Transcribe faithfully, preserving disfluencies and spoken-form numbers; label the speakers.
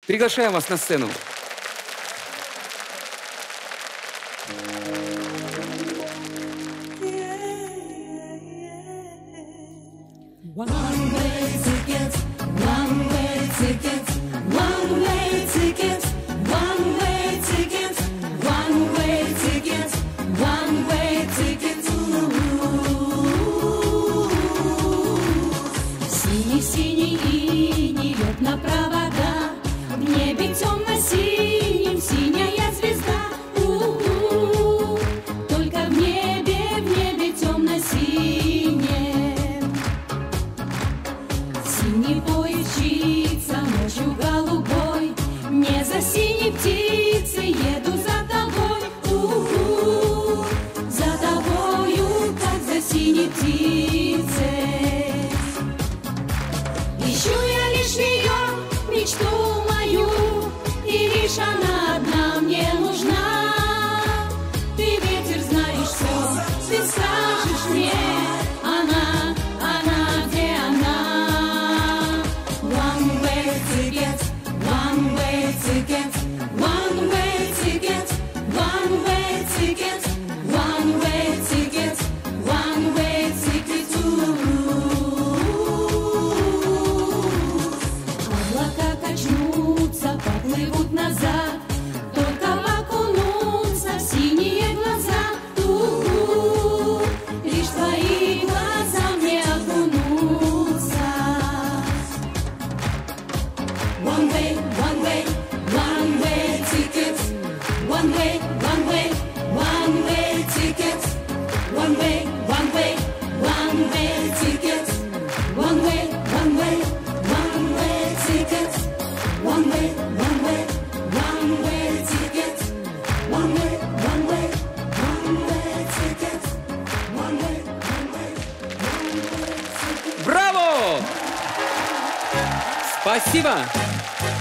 Speaker 1: Приглашаем вас на сцену.
Speaker 2: Синий иней льет на провода, в небе темно-синим синяя звезда. У-у-у, только в небе, в небе темно-синем. Синий поезд мчится ночью голубой, не за синей птицей еду за тобой. У-у-у, за тобою, как за синей птицей. Ищу я лишь ее, мечту мою, и лишь она одна мне нужна. Ты, ветер, знаешь все, ты скажешь мне, она, она, где она? One way ticket, one way ticket, one way ticket, one way ticket, one way ticket, one way ticket to поплывут назад, только окунутся в синие глаза. У-у-у, лишь твои глаза мне окунутся. One way, one way, one way ticket. One way, one way, one way ticket. One way, one way, one way ticket. One way, one way, one way ticket. One way, one way, one way ticket. One way, one way, one way ticket. One way, one way, one way ticket.
Speaker 1: Браво! Спасибо!